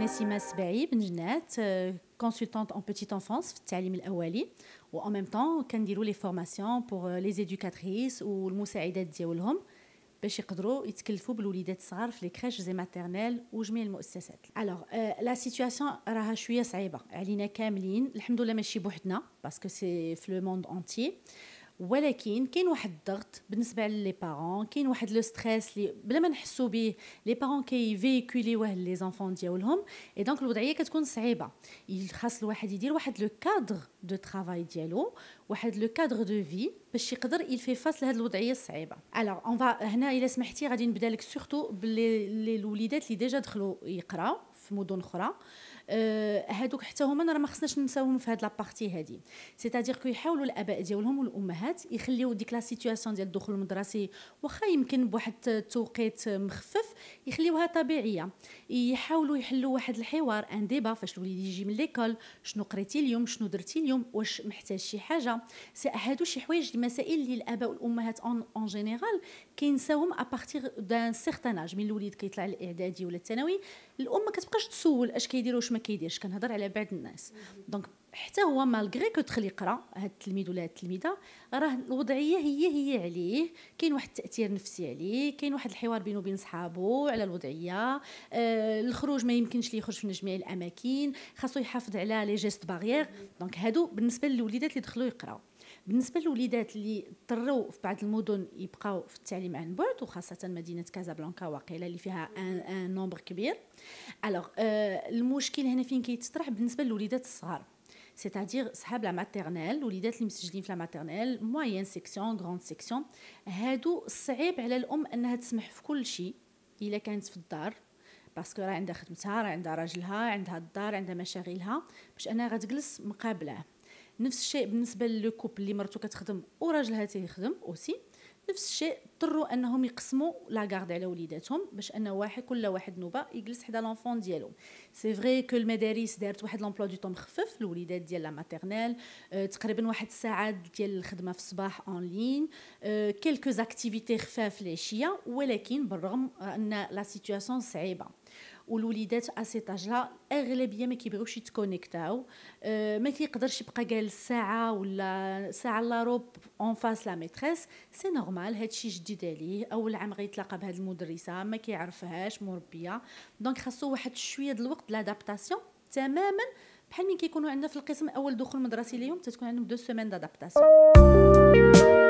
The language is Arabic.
نسيمة السباعي بن جنات كونسلتانت اون بيتيت انفانس في التعليم الاولي و ان ميم طون كنديروا لي فورماسيون بور لي زيدوكاتريس والمساعدات ديالهم باش يقدروا يتكلفوا بالوليدات الصغار في لي كريش زي ماتيرنيل وجميع المؤسسات. الوغ لا سيتوياسيون راها شويه صعيبه علينا كاملين، الحمد لله ماشي بوحدنا باسكو سي في لو موند اونتيي، ولكن كاين واحد الضغط بالنسبه لي بارون، كاين واحد لو ستريس اللي بلا ما نحسوا به لي بارون كيفيكوليوه لي زانفون ديالهم، اي دونك الوضعيه كتكون صعيبه. خاص الواحد يدير واحد لو كادر دو ترافاي ديالو، واحد لو كادر دو في باش يقدر يلفي فاس لهاد الوضعيه الصعيبه. الوغ اون فا هنا الا سمحتي غادي نبدا لك سورتو باللي الوليدات اللي ديجا دخلوا يقراو في مدن اخرى. هادوك حتى هما راه ما خصناش نساوهم في هاد لابارتي هادي، سيتادير كو يحاولوا الاباء ديالهم والامهات يخليو ديك لا سيتوياسيون ديال الدخول المدرسي واخا يمكن بواحد التوقيت مخفف يخليوها طبيعيه، يحاولوا يحلوا واحد الحوار ان ديبا فاش الوليد يجي من ليكول، شنو قريتي اليوم، شنو درتي اليوم، واش محتاج شي حاجه. هادو شي حوايج المسائل اللي الاباء والامهات اون جينيرال كينساوهم ابارتيغ دان سيغتان اج، من الوليد كيطلع الاعدادي ولا الثانوي الام ما كتبقاش تسول اش كيدير واش ما كيديرش، كنهضر على بعض الناس. دونك حتى هو مالغري كو دخل يقرا هاد التلميذ ولا هاد التلميذه راه الوضعيه هي عليه، كاين واحد التاثير نفسي عليه، كاين واحد الحوار بينه وبين صحابو على الوضعيه، الخروج ما يمكنش ليه يخرج في جميع الاماكن، خاصو يحافظ على لي جيست بارير. دونك هادو بالنسبه للوليدات اللي دخلوا يقراو. بالنسبه للوليدات اللي اضطروا في بعض المدن يبقاو في التعليم عن بعد، وخاصه مدينه كازابلانكا واقيلا اللي فيها ان نومبر كبير. الوغ المشكل هنا فين كيتطرح بالنسبه للوليدات الصغار، سيتادير صحاب لا ماتيرنيل، الوليدات اللي مسجلين في لا ماتيرنيل موين سيكسيون غروند سيكسيون، هادو صعيب على الام انها تسمح في كل شيء الا كانت في الدار، باسكو راه عندها خدمتها، راه عندها راجلها، عندها الدار، عندها مشاغلها، باش انها غتجلس مقابله. نفس الشيء بالنسبه للكوب اللي مرته كتخدم وراجلها تيخدم اوسي، نفس الشيء اضطروا انهم يقسموا لا غارد على وليداتهم باش ان كل واحد نوبه يجلس حدا لونفون ديالو. سي فري كو المدارس دارت واحد لومبلوا دو طون مخفف الوليدات ديال لا ماتيرنيل، تقريبا واحد الساعات ديال الخدمه في الصباح اون لين، كيلكو زاكتيفيتي خفاف العشيه، ولكن بالرغم ان لا سيتوياسيون صعيبه والوليدات اسيتاجها اغلبيه ما كيبغيوش يتكونيكتاو، ما كيقدرش يبقى جالس ساعه ولا ساعه لا روب اون فاس لا ميتريس. سي نورمال، هادشي جديد عليه، اول عام غيتلاقى بهاد المدرسه ما كيعرفهاش مربيه، دونك خاصو واحد شويه د الوقت لادابتاسيون تماما بحال من كيكونوا عندنا في القسم اول دخول مدرسي ليهم تتكون عندهم 2 سيمين دادابتاسيون.